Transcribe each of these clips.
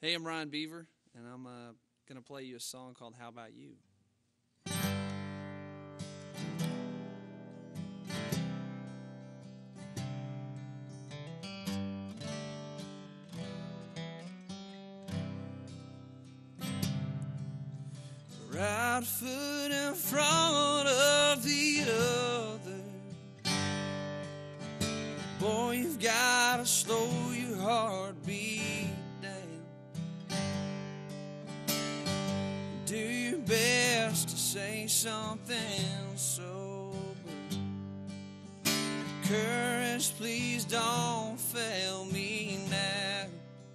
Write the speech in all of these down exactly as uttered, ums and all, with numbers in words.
Hey, I'm Ryan Beaver, and I'm uh, going to play you a song called How About You? Right foot in front of the other. Boy, you've got to slow your heartbeat down. Do your best to say something sober. Courage, please don't fail me now.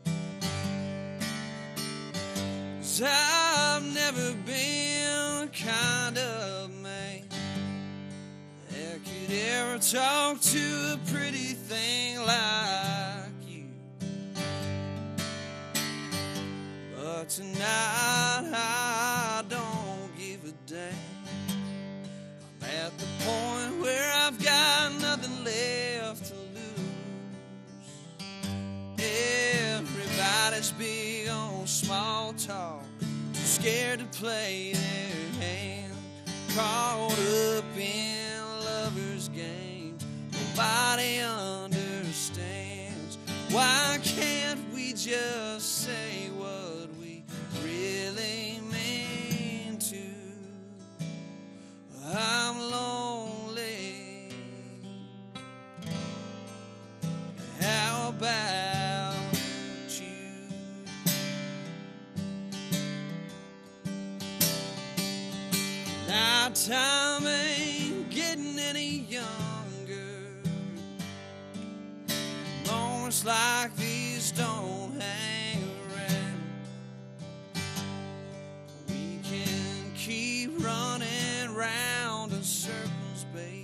'Cause I've never been the kind of man that could ever talk to a pretty thing like you. But tonight I don't give a damn. I'm at the point where I've got nothing left to lose. Everybody's big on small talk, too scared to play their hand, caught up in lovers' games. Nobody understands. Why can't we just say what we really mean to? I'm lonely. How about you? Nighttime ain't getting any younger. Moments like these don't hang around. We can keep running round in circles, baby,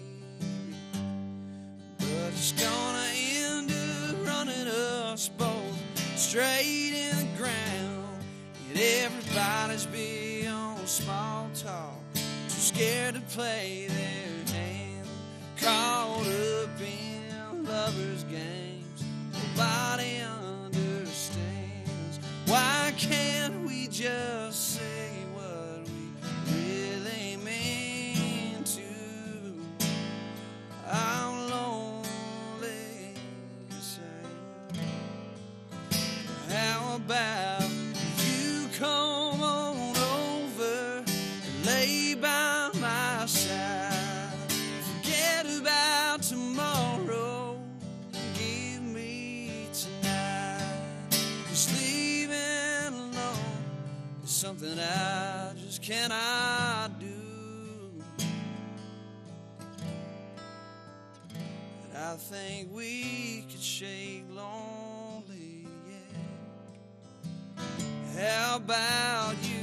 but it's gonna end up running us both straight in the ground. Yet everybody's big on small talk, too scared to play their hand, caught up in lovers' games. Nobody understands. Why can't we just say what we really mean to? I'm lonely, you say. How about you come on over and lay by my side? Forget about tomorrow, give me tonight. 'Cause leaving alone is something I just cannot do. But I think we could shake lonely, yeah. How about you?